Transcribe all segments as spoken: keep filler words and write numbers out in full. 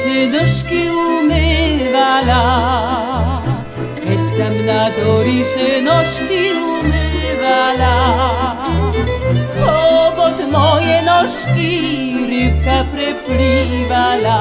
się nóżki umywala, keď sam na dori się nóżki umywala. Obok moje nóżki rybka preplývala,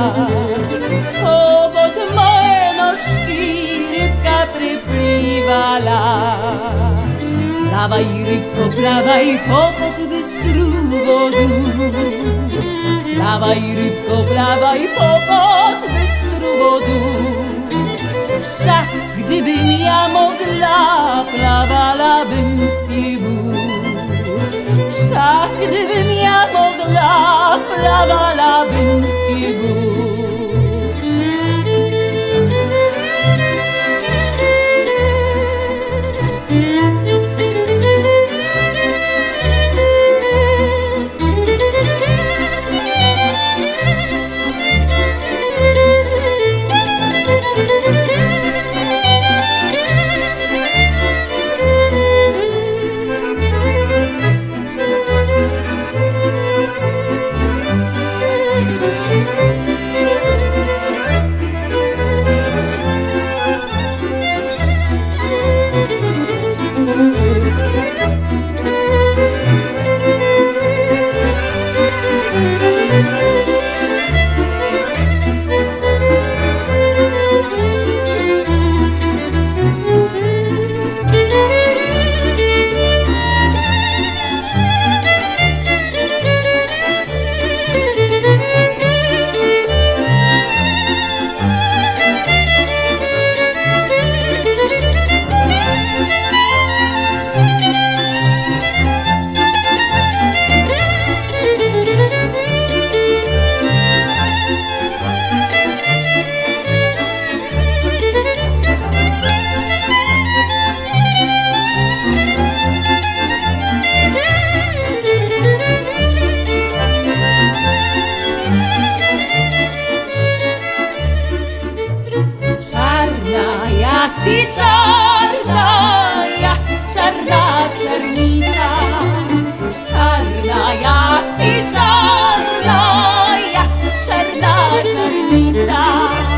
obok moje nóżki rybka preplývala. Plawaj, rybko, plawaj popod bystrú vodu. Plawaj, rybko, plawaj popod bystrú vodu. Však gdybym ja mogla, plawala bym z tobą. Však gdybym ja mogla, plawala bym z tobą. Jasi czarna, jak czarna czarnica. Czarna, jasi czarna, jak czarna czarnica.